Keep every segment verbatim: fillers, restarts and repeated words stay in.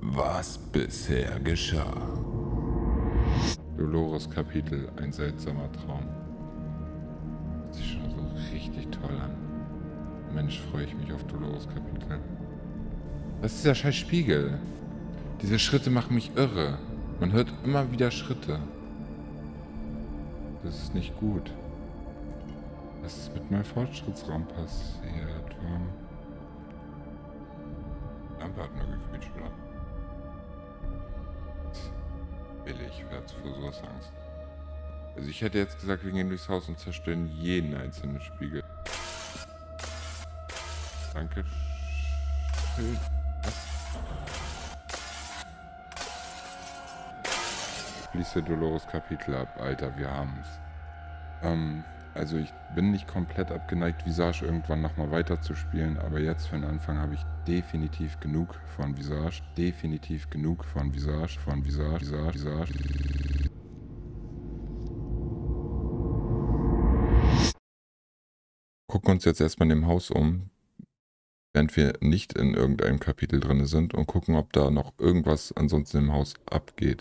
Was bisher geschah. Dolores Kapitel, ein seltsamer Traum. Hört sich schon so richtig toll an. Mensch, freue ich mich auf Dolores Kapitel. Was ist dieser scheiß Spiegel? Diese Schritte machen mich irre. Man hört immer wieder Schritte. Das ist nicht gut. Was ist mit meinem Fortschrittsraum passiert? Warum? Lampe hat nur gequietscht, oder? Billig, wer hat vor sowas Angst? Also ich hätte jetzt gesagt, wir gehen durchs Haus und zerstören jeden einzelnen Spiegel. Danke. Schön. Was? Schließe Dolores Kapitel ab. Alter, wir haben's. Ähm, also ich bin nicht komplett abgeneigt, Visage irgendwann nochmal weiterzuspielen, aber jetzt für den Anfang habe ich definitiv genug von Visage. Definitiv genug von Visage, von Visage, Visage, Visage. Gucken uns jetzt erstmal in dem Haus um, während wir nicht in irgendeinem Kapitel drin sind, und gucken, ob da noch irgendwas ansonsten im Haus abgeht.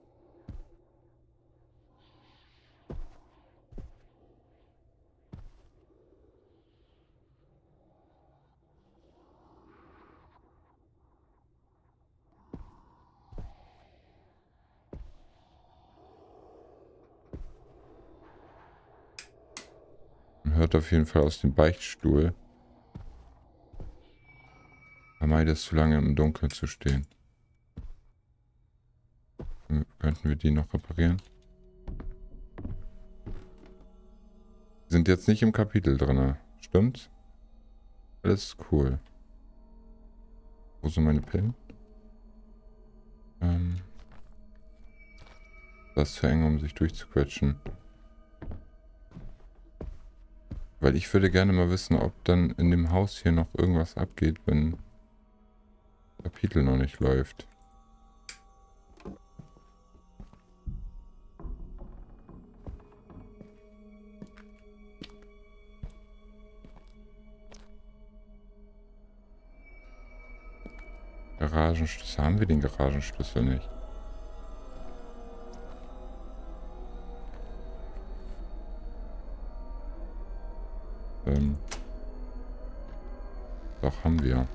Man hört auf jeden Fall aus dem Beichtstuhl. Vermeide es, zu lange im Dunkeln zu stehen. Könnten wir die noch reparieren? Sind jetzt nicht im Kapitel drin, stimmt's? Alles cool. Wo sind meine Pillen? Ähm. Das ist zu eng, um sich durchzuquetschen. Weil ich würde gerne mal wissen, ob dann in dem Haus hier noch irgendwas abgeht, wenn das Kapitel noch nicht läuft. Garagenschlüssel. Haben wir den Garagenschlüssel nicht? Ähm. Doch, haben wir.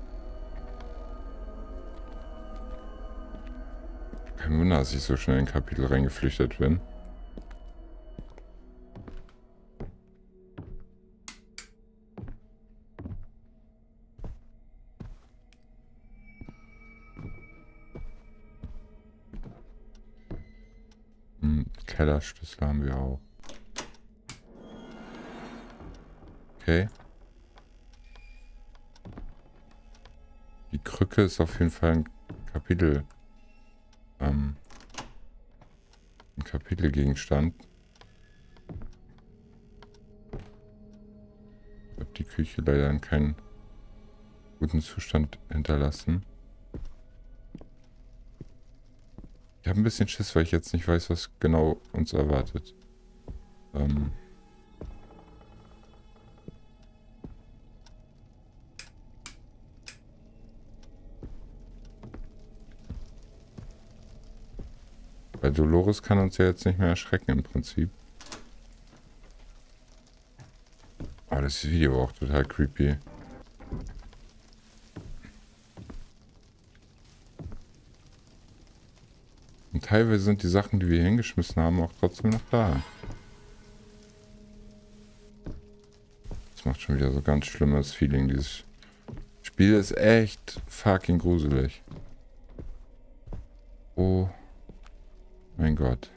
Kein Wunder, dass ich so schnell in ein Kapitel reingeflüchtet bin. Hm, Kellerschlüssel haben wir auch. Okay. Die Krücke ist auf jeden Fall ein Kapitel. Ähm, ein Kapitelgegenstand. Ich habe die Küche leider in keinen guten Zustand hinterlassen. Ich habe ein bisschen Schiss, weil ich jetzt nicht weiß, was genau uns erwartet. Ähm... Weil Dolores kann uns ja jetzt nicht mehr erschrecken im Prinzip. Aber das Video war auch total creepy. Und teilweise sind die Sachen, die wir hingeschmissen haben, auch trotzdem noch da. Das macht schon wieder so ganz schlimmes Feeling. Dieses Spiel ist echt fucking gruselig. Oh. Mein Gott.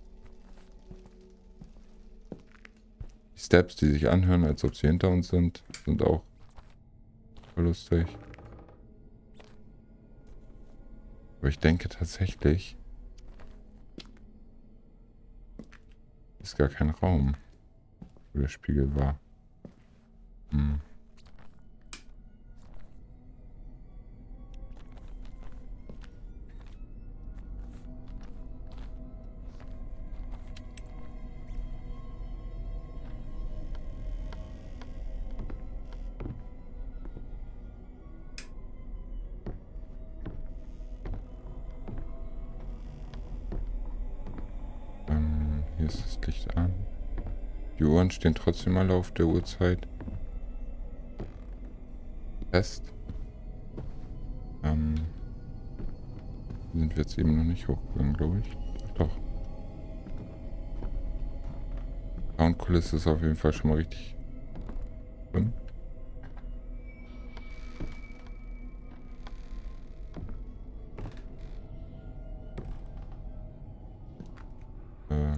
Die Steps, die sich anhören, als ob sie hinter uns sind, sind auch lustig. Aber ich denke tatsächlich, ist gar kein Raum, wo der Spiegel war. Hm. hier ist das Licht an. Die Uhren stehen trotzdem alle auf der Uhrzeit. Fest. Ähm, sind wir jetzt eben noch nicht hochgegangen, glaube ich. Doch. Soundkulisse ist auf jeden Fall schon mal richtig drin. Äh.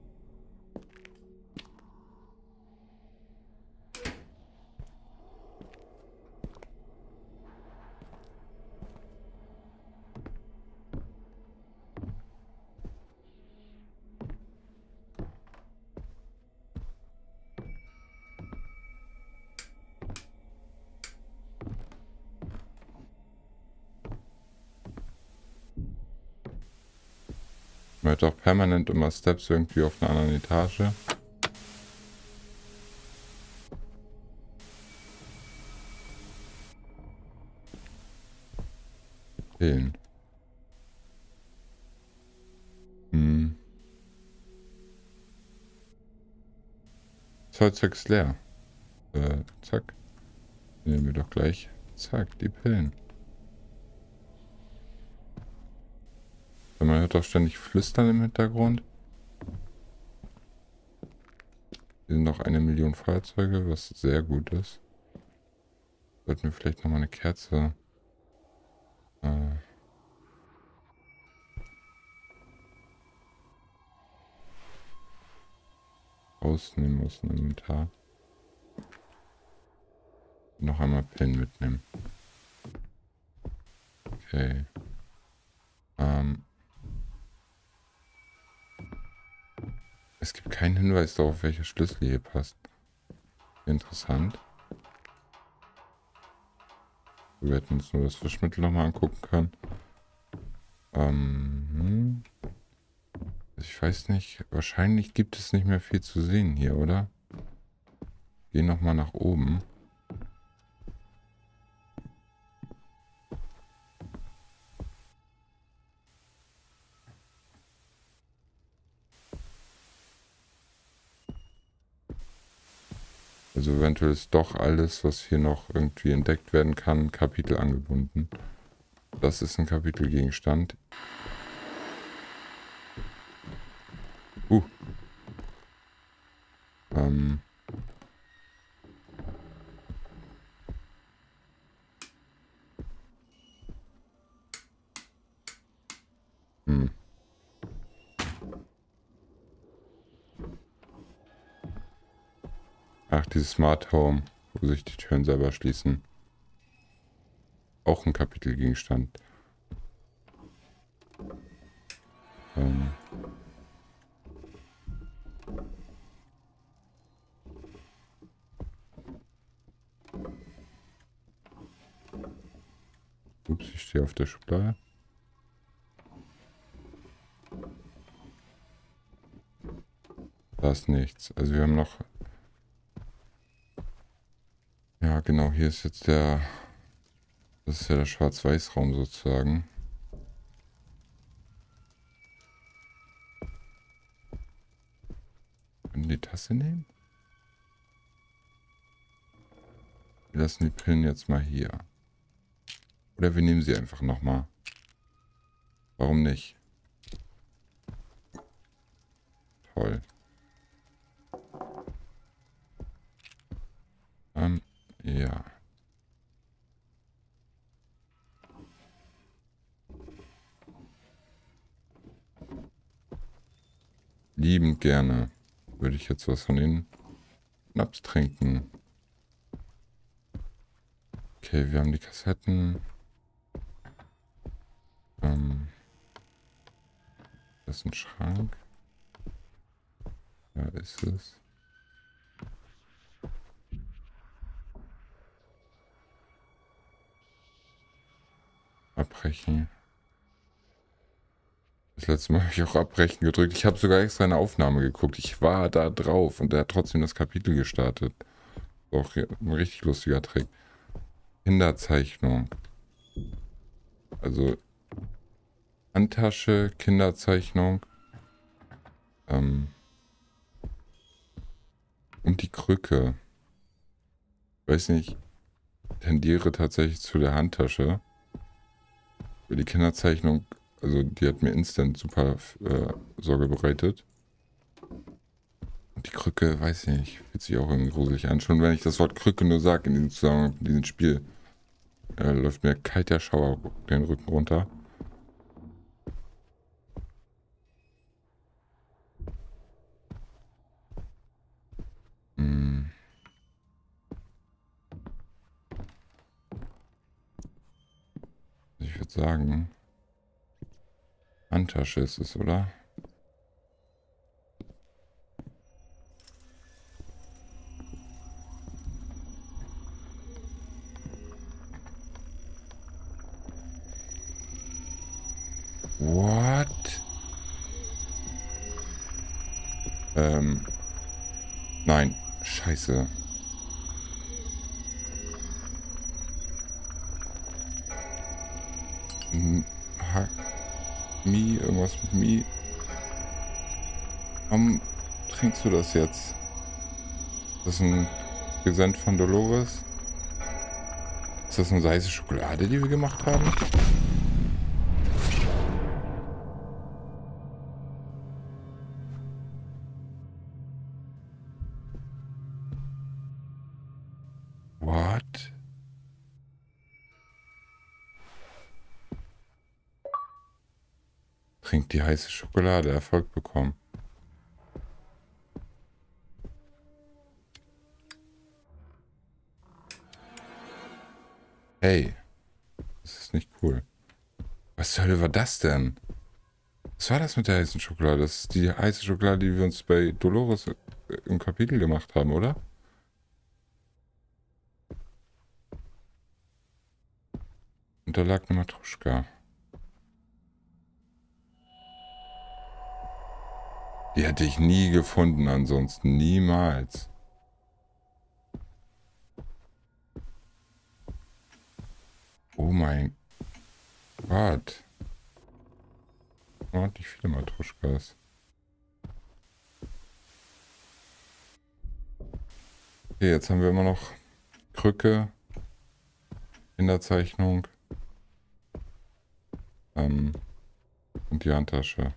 Man hört auch permanent immer Steps irgendwie auf einer anderen Etage. Pillen. Hm. Das Holzzeug ist leer. Äh, zack. Nehmen wir doch gleich. Zack, die Pillen. Man hört auch ständig Flüstern im Hintergrund. Hier sind noch eine Million Fahrzeuge, was sehr gut ist. Sollten wir vielleicht nochmal eine Kerze äh, rausnehmen aus dem Inventar. Noch einmal Pillen mitnehmen. Okay. Ähm. Es gibt keinen Hinweis darauf, welcher Schlüssel hier passt. Interessant. Wir hätten uns nur das Fischmittel nochmal angucken können. Ähm. Ich weiß nicht. Wahrscheinlich gibt es nicht mehr viel zu sehen hier, oder? Gehen nochmal nach oben. Also eventuell ist doch alles, was hier noch irgendwie entdeckt werden kann, Kapitel angebunden. Das ist ein Kapitelgegenstand. Uh. Ähm. Hm. Ach, dieses Smart Home, wo sich die Türen selber schließen. Auch ein Kapitelgegenstand. Ähm. Ups, ich stehe auf der Schublade. Da ist nichts. Also wir haben noch... Ja, genau, hier ist jetzt der... Das ist ja der Schwarz-Weiß-Raum sozusagen. Können wir die Tasse nehmen? Wir lassen die Pillen jetzt mal hier. Oder wir nehmen sie einfach nochmal. Warum nicht? Toll. Ähm, ja. Liebend gerne würde ich jetzt was von den Schnaps trinken. Okay, wir haben die Kassetten. Ähm, das ist ein Schrank. Da ist es. Abbrechen. Das letzte Mal habe ich auch Abbrechen gedrückt. Ich habe sogar extra eine Aufnahme geguckt. Ich war da drauf und der hat trotzdem das Kapitel gestartet. Auch ein richtig lustiger Trick. Kinderzeichnung. Also Handtasche, Kinderzeichnung. Ähm, Und die Krücke. Ich weiß nicht, tendiere tatsächlich zu der Handtasche. Für die Kinderzeichnung, also die hat mir instant super äh, Sorge bereitet. Und die Krücke, weiß ich nicht, fühlt sich auch irgendwie gruselig an. Schon wenn ich das Wort Krücke nur sage in diesem Zusammenhang, in diesem Spiel, äh, läuft mir kalter Schauer den Rücken runter. Hm. Ich würde sagen, Handtasche ist es, oder? What? Ähm. Nein. Scheiße. M ha Mi, irgendwas mit Mi. Warum trinkst du das jetzt? Das ist ein Gesand von Dolores? Ist das eine heiße Schokolade, die wir gemacht haben? What? Trinkt die heiße Schokolade, Erfolg bekommen. Hey, das ist nicht cool. Was zur Hölle war das denn? Was war das mit der heißen Schokolade? Das ist die heiße Schokolade, die wir uns bei Dolores im Kapitel gemacht haben, oder? Und da lag eine Matruschka. Die hätte ich nie gefunden, ansonsten niemals. Oh mein Gott. Ordentlich viele Matruschkas. Okay, jetzt haben wir immer noch Krücke in der Zeichnung. Ähm, und die Handtasche.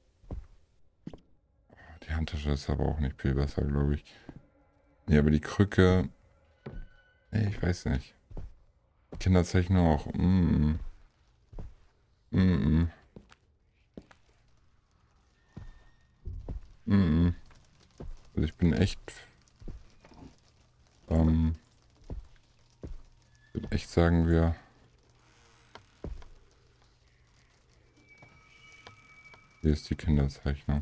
Die Handtasche ist aber auch nicht viel besser, glaube ich. Nee, aber die Krücke... Nee, ich weiß nicht. Kinderzeichnung auch. Mm, mm, mm, mm, mm. Also ich bin echt... Ähm... Ich würde echt sagen, wir... Hier ist die Kinderzeichnung.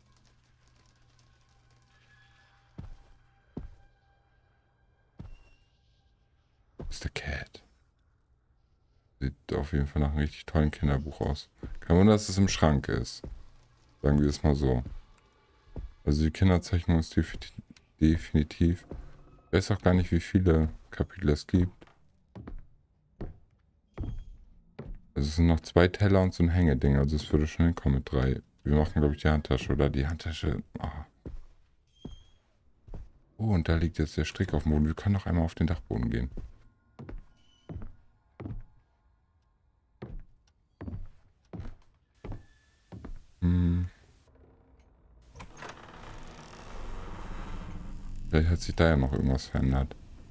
Mister Cat. Sieht auf jeden Fall nach einem richtig tollen Kinderbuch aus. Kein Wunder, dass es im Schrank ist. Sagen wir es mal so. Also die Kinderzeichnung ist definitiv... Ich weiß auch gar nicht, wie viele Kapitel es gibt. Also es sind noch zwei Teller und so ein Hängeding. Also es würde schon hinkommen mit drei. Wir machen, glaube ich, die Handtasche. Oder die Handtasche... Oh. Oh, und da liegt jetzt der Strick auf dem Boden. Wir können noch einmal auf den Dachboden gehen. Hm. Vielleicht hat sich da ja noch irgendwas verändert.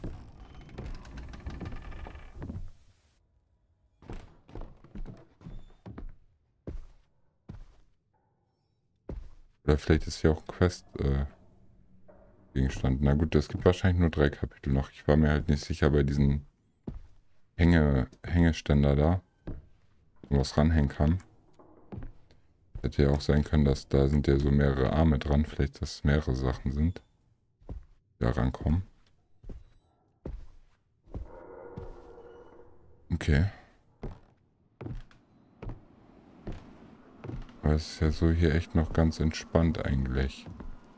Oder vielleicht ist hier auch Quest-Gegenstand. Äh, Na gut, es gibt wahrscheinlich nur drei Kapitel noch. Ich war mir halt nicht sicher bei diesen Hänge, Hängeständer da, wo was ranhängen kann. Hätte ja auch sein können, dass da sind ja so mehrere Arme dran. Vielleicht, dass es mehrere Sachen sind, die da rankommen. Okay. Aber es ist ja so hier echt noch ganz entspannt eigentlich.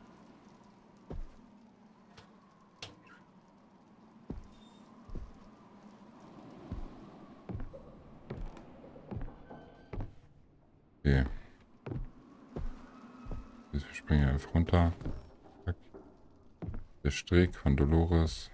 Okay. Jetzt springen wir einfach runter. Der Strick von Dolores.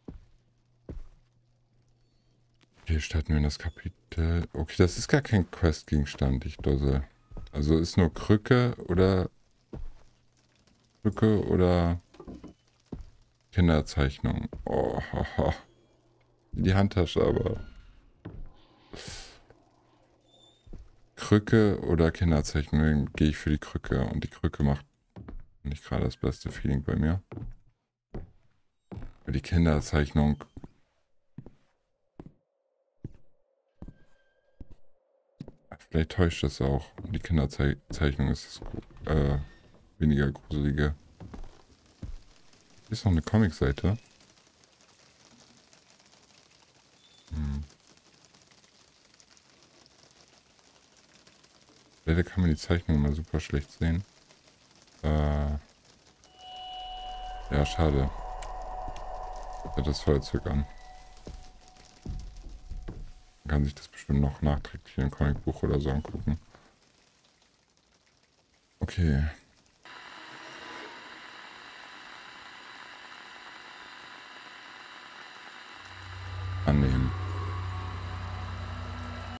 Hier starten wir in das Kapitel. Okay, das ist gar kein Questgegenstand, ich Dossel. Also ist nur Krücke oder Krücke oder Kinderzeichnung. Oh, haha. Die Handtasche aber. Krücke oder Kinderzeichnung, dann gehe ich für die Krücke. Und die Krücke macht nicht gerade das beste Feeling bei mir. Für die Kinderzeichnung. Vielleicht täuscht das auch. Die Kinderzeichnung ist das äh, weniger gruselige. Hier ist noch eine Comicseite. Hm. Leider kann man die Zeichnung immer super schlecht sehen. Äh ja, schade. Ich hatte das Feuerzeug an. Man kann sich das bestimmt noch nachträglich in einem Comicbuch oder so angucken. Okay. Annehmen.